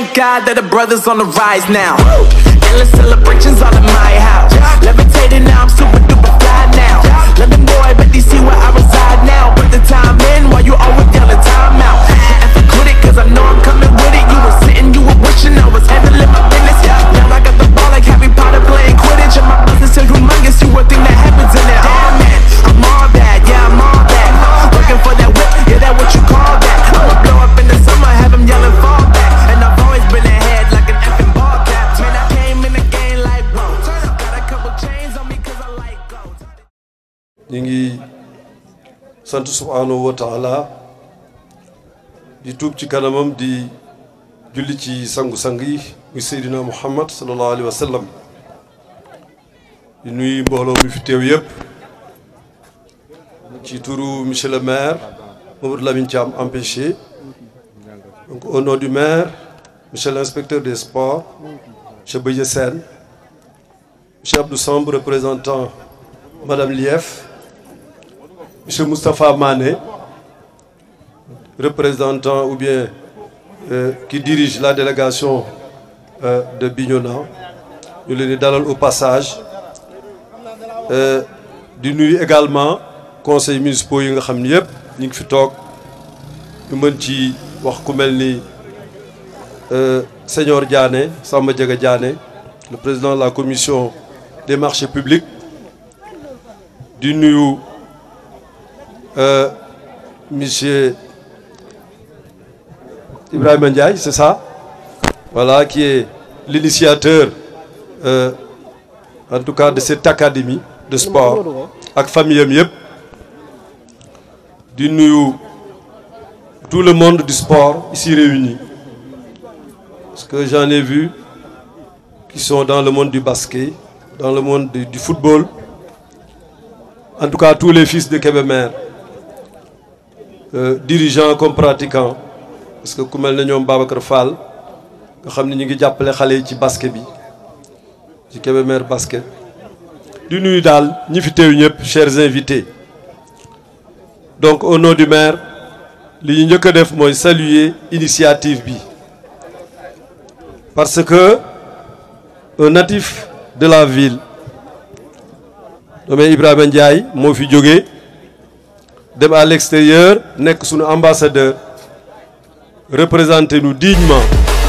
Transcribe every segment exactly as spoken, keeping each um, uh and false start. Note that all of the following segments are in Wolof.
Thank God that the brothers on the rise now. Endless celebrations all in my house. Levitating now, I'm super duper fly now. London boy, but they see where I reside now. Put the time in while you always yelling time out. And for quit it, cause I know I'm coming with it. You were sitting, you were wishing I was handling my business. Now I got the ball like Harry Potter playing Quidditch. And my business is humongous, you would think that happens in it. Oh man, I'm all that, yeah, I'm all that. Looking for that whip, yeah, that what you call that. I'ma blow up in the summer, have them yelling fall back. And I've always been ahead like an effing ball cap. Man, I came in the game like, whoa. Got a couple chains on me cause I like gold. Ñi sant subhanahu wa ta'ala di tuub ci kanamam di julli ci sangu sangi muy Seydina Muhammad sallallahu alayhi wa sallam di nuyu mbooloo mi fi teew yépp ci turu monsieur le maire Mamadou Lamine Thiam empêché. Donc au nom du maire, monsieur l'inspecteur des sports, monsieur Beye Sène, monsieur Abdou Samb représentant madame Lief, monsieur Moustapha Mané, représentant ou bien euh, qui dirige la délégation euh, de Bignona. Nous les dalal au passage. Euh, di nuyu également conseil municipal yi nga xam ni yëpp ñu ngi fi toog ñu mën ci wax ku mel ni Seigneur Diané Samba Diaga Diané, le président de la commission des marchés publics. Di nuyu euh, monsieur Ibrahima Ndiaye, c'est ça, voilà, qui est l'initiateur euh, en tout cas de cette académie de sport ak famille am yëpp. Di nuyu tout le monde du sport ici réuni, parce que j'en ai vu qui sont dans le monde du basket, dans le monde du, du football, en tout cas tous les fils de Kébémer, euh, dirigeants comme pratiquants, parce que ku mel ne ñoom Babacar Fall nga xam ne ñu ngi jàppale xale yi ci basket bi ci Kébémer basket. Di nuyu daal ñi fi teew ñëpp, chers invités. Donc au nom du maire li ñu njëkk a def mooy saluer initiative bi, parce que un natif de la ville nommé Ibrahima Ndiaye moo fi jógee dem à l'extérieur nekk sunu ambassadeur, représenter nous dignement.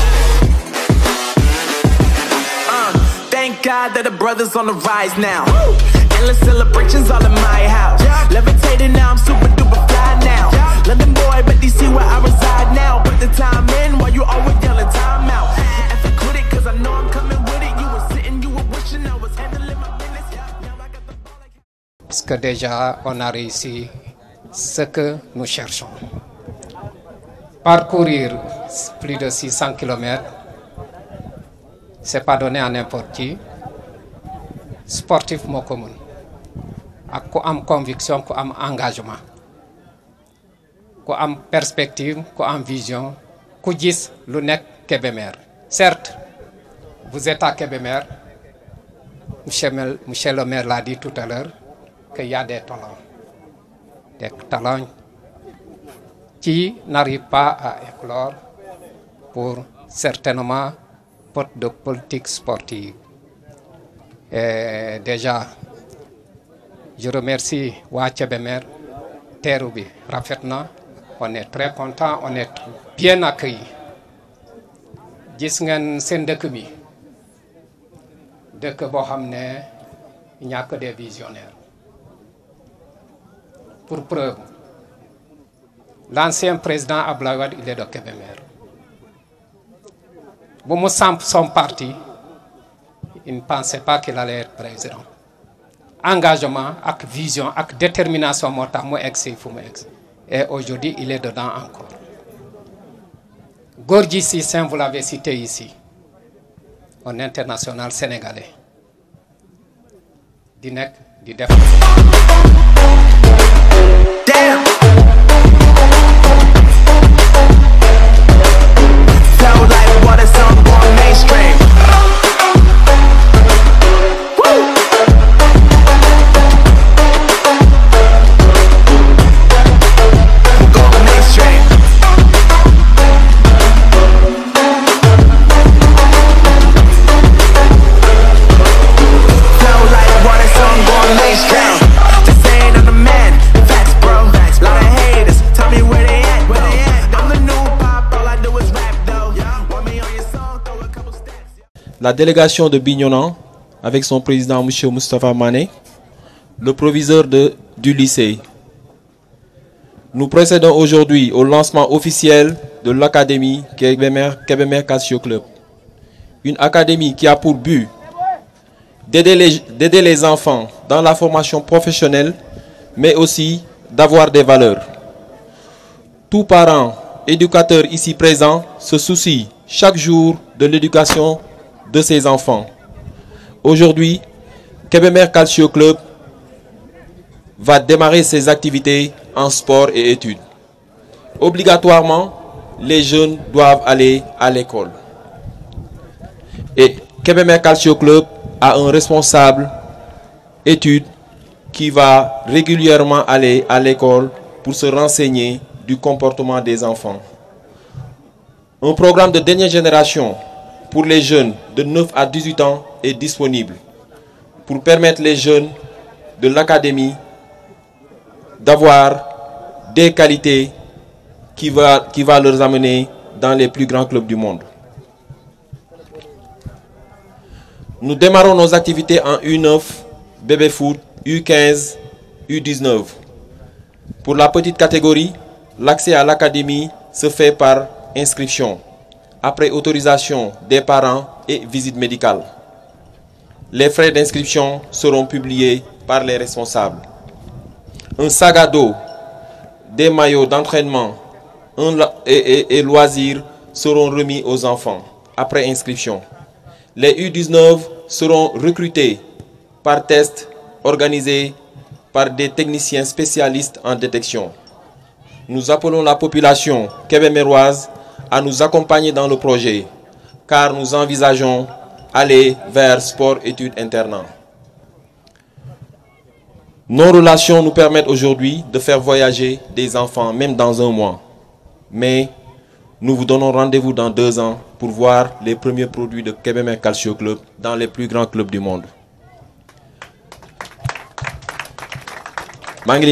Thank God that the brothers on the rise now. Endless celebrations all in my house. Levitating now, I'm super duper fly now. London boy, but they see where I reside now. Put the time in while you always yelling time out. And for quit it, cause I know I'm coming with it. You were sitting, you were wishing I was handling my business. Now I got the ball like... Parce que déjà, on a réussi ce que nous cherchons. Parcourir plus de six cents kilomètres, c'est pas donné à n'importe qui. Sportif moo ko mën ak ku am conviction, ku am engagement, ku am perspective, ku am vision, ku gis lu nekk Kébémer. Certes, vous êtes à Kébémer, monsieur, monsieur le maire l'a dit tout à l'heure, qu'il y a des talents. Des talents qui n'arrivent pas à éclore pour certainement porte de politique sportive. Et déjà, je remercie waa Kébémer, teeru bi rafet na, on est très content, on est bien accueillis. Gis ngeen seen dëkk bi, dëkk boo xam ne il n'y a que des visionnaires. Pour preuve, l'ancien président Abdoulaye Wade, il est de Kébémer. Bu mu samp son parti, il ne pensait pas qu'il allait être président. Engagement, avec vision, avec détermination, moo tax mu egsi fu mu egsi. Et aujourd'hui, il est dedans encore. Gorgui Sy, vous l'avez cité ici, un international sénégalais. Di nekk di def. Damn. Flow like water, some born mainstream. Woo. Go mainstream. la délégation de Bignona, avec son président M. Moustapha Mané, le proviseur de, du lycée. Nous procédons aujourd'hui au lancement officiel de l'Académie Kébémer, Kébémer Calcio Club. Une académie qui a pour but d'aider les, d'aider les enfants dans la formation professionnelle, mais aussi d'avoir des valeurs. Tout parent, éducateur ici présent se soucie chaque jour de l'éducation de ses enfants. Aujourd'hui, Kébémer Calcio Club va démarrer ses activités en sport et études. Obligatoirement, les jeunes doivent aller à l'école. Et Kébémer Calcio Club a un responsable études qui va régulièrement aller à l'école pour se renseigner du comportement des enfants. Un programme de dernière génération pour les jeunes de neuf à dix-huit ans est disponible pour permettre les jeunes de l'académie d'avoir des qualités qui va, qui va leur amener dans les plus grands clubs du monde. Nous démarrons nos activités en U neuf, bébé foot, U quinze, U dix-neuf. Pour la petite catégorie, l'accès à l'académie se fait par inscription, après autorisation des parents et visite médicale. Les frais d'inscription seront publiés par les responsables. Un sac à dos, des maillots d'entraînement et, et, et loisirs seront remis aux enfants après inscription. Les U dix-neuf seront recrutés par test organisé par des techniciens spécialistes en détection. Nous appelons la population kébémeroise à nous accompagner dans le projet, car nous envisageons aller vers sport études internat. Nos relations nous permettent aujourd'hui de faire voyager des enfants, même dans un mois. Mais nous vous donnons rendez-vous dans deux ans pour voir les premiers produits de Kébémer Calcio Club dans les plus grands clubs du monde. Je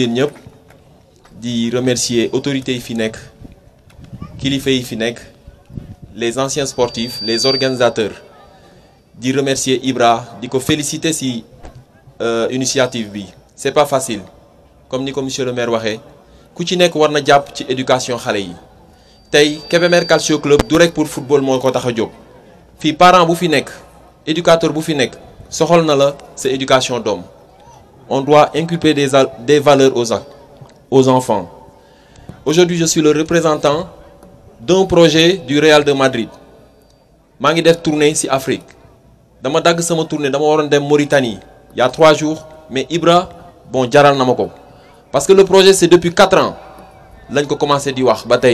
voudrais remercier les autorités yi fi nekk, kilifa yi fi nekk, les anciens sportifs, les organisateurs. Je remercier Ibra, de féliciter si euh, initiative bi. C'est pas facile. Comme ni ko monsieur le maire waxé, ku ci nek war na japp ci éducation xalé yi. Tay Kébémer Calcio Club du rek pour football mo ko taxa jog. Fi parent bu fi nek, éducateur bu fi nek, soxol na la sa éducation dom. On doit inculper des, des valeurs aux, aux enfants. Aujourd'hui, je suis le représentant d'un projet du Real de Madrid. Je suis en tournée en Afrique. Je suis en tournée en Mauritanie il y a trois jours. Mais Ibra, bon, jaral namako. Parce que le projet, c'est depuis quatre ans. Là, il a commencé à dire,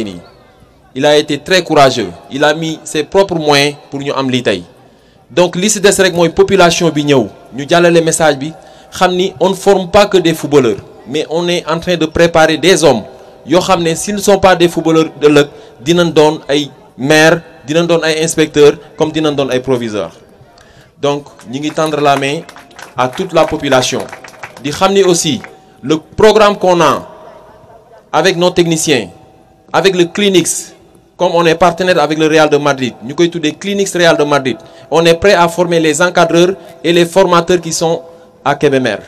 il a été très courageux. Il a mis ses propres moyens pour nous amener. Donc, l'ici des règles, la population, nous avons les messages. On ne forme pas que des footballeurs, mais on est en train de préparer des hommes. S'ils ne sont pas des footballeurs de l'E C, ils donnent des maires, ils donnent des inspecteurs, comme ils donnent des proviseurs. Donc, nous tendre la main à toute la population. Nous savons aussi le programme qu'on a avec nos techniciens, avec le Clinics, comme on est partenaire avec le Real de Madrid, nous avons tous des Clinics Real de Madrid. On est prêt à former les encadreurs et les formateurs qui sont à Kébémer.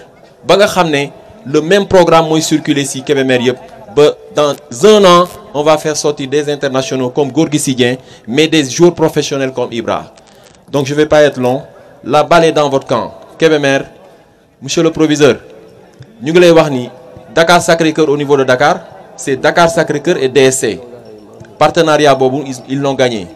Le même programme est circulé ici Kébémer. Dans un an, on va faire sortir des internationaux comme Gorgui Sidien, mais des joueurs professionnels comme Ibra. Donc je ne vais pas être long. La balle est dans votre camp. Kébémer, monsieur le proviseur, nous avons Dakar Sacré-Cœur au niveau de Dakar, c'est Dakar Sacré-Cœur et D S C. Partenariat Bobo, ils l'ont gagné.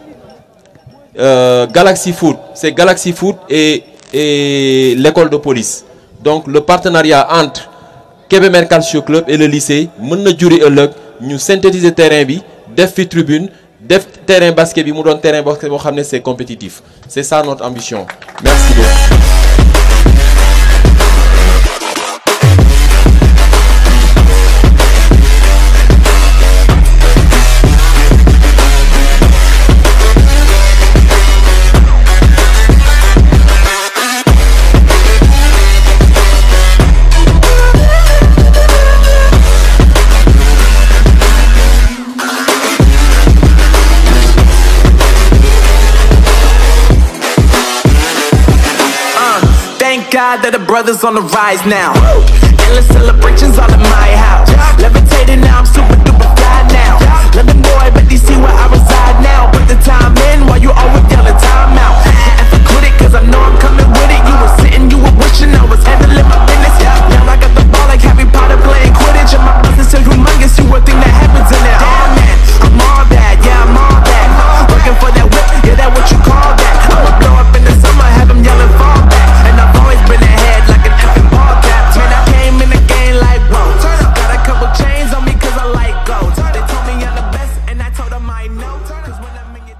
Euh, Galaxy Foot, c'est Galaxy Foot et, et l'école de police. Donc le partenariat entre Kébémer Calcio Club et le lycée, nous synthétiser le terrain, def fi tribune, def terrain basket, terrain basket, c'est compétitif. C'est ça notre ambition. Merci beaucoup. brothers on the rise now. Endless celebrations all in my house. Levitating now, I'm super duper fly now. London boy, but they see where I reside now. Put the time in while you always yelling time out. And for quit it, cause I know I'm coming with it. You were sitting, you were wishing I was handling my business. Now I got the ball like Harry Potter playing Quidditch. And my business so humongous, you would think that happens in it. Damn man, I'm all that, yeah I'm all that. Working for that whip, yeah that what you call that. I'ma blow up in the summer, have them yelling fall back. And I've always been ahead like an effing ball cap. Man, I came in the game like whoa. Got a couple chains on me cause I like gold. They told me I'm the best and I told them I know. Cause when I'm in your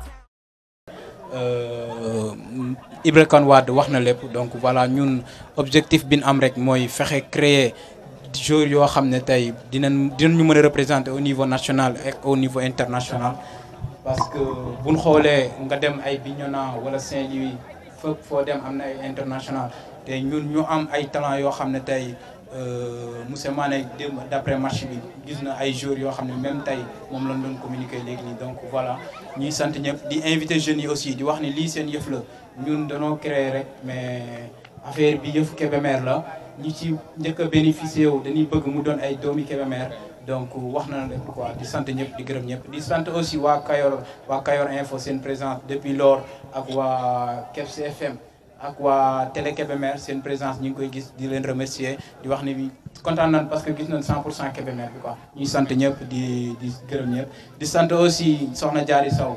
town. Ibra Kane Wade wax na lépp donc voilà ñun objectif bi ñu am rek mooy fexe créer joueurs yoo xam ne tey dinañ dinañ ñu mën a représenter au niveau national et au niveau international. parce que bu ñu xoolee nga dem ay Bignona wala Saint-Louis fépp foo dem am na ay international te ñun ñu am ay talent yoo xam ne tey monsieur Mané d'après match bi gis na ay joueurs yoo xam ne même tey moom lañ doon communiquer léegi nii donc voilà ñuy sant ñëpp di inviter jeunes yi aussi di wax ni lii seen yëf la ñun dañoo créer rek mais affaire bi yëfu Kébémer la ñi ci njëkk a bénéficier wu dañuy bëgg mu doon ay doomi Kébémer donc wax na lépp quoi di sant ñëpp di gërëm ñëpp di sant aussi waa Kayor waa Kayor Info seen présence depuis lors ak waa K F C F M ak waa Télé Kébémer seen présence ñu ngi koy gis di leen remercier di wax ni kontaan nañ parce que gis nañ cent pour cent Kébémer bi quoi ñuy sant ñëpp di di gërëm ñëpp di sant aussi Soxna Diary Sow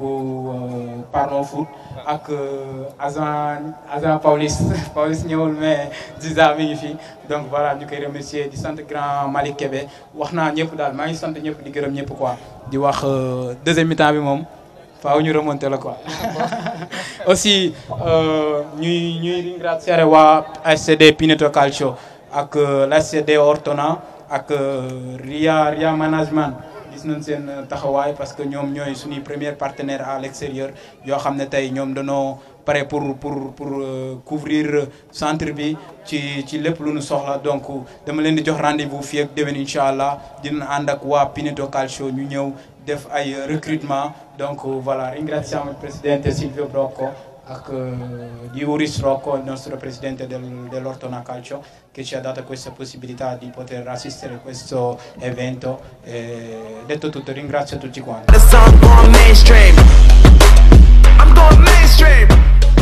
bu Pardon Foot ak agent agent Paulis Paulis ñëwul mais Ziza mi ngi fi donc voilà ñu koy remercier di sant grand Malick Kébé wax naa ñëpp daal maa ngi sant ñëpp di gërëm ñëpp quoi di wax deuxième mi-temps bi moom faaw ñu remonter la quoi aussi ñuy ñuy ringraziare waa A S C D Pineto Calcio ak l'A S C D Ortona ak Ria Ria Management gis nañ seen taxawaay parce que ñoom ñooy suñuy premier partenaire à l'extérieur yoo xam ne tey ñoom dañoo pare pour pour pour couvrir centre bi ci ci lépp lu ñu soxla donc dama leen di jox rendez-vous fii ak déwén incha allah dina ànd ak waa Pineto Calcio ñu ñëw def ay recrutement donc voilà ringraziamo il presidente Silvio Brocco ak di Uris Rocco, il nostro presidente del, dell'Ortona Calcio, che ci ha dato questa possibilità di poter assistere a questo evento. E detto tutto, ringrazio tutti quanti. I'm going mainstream.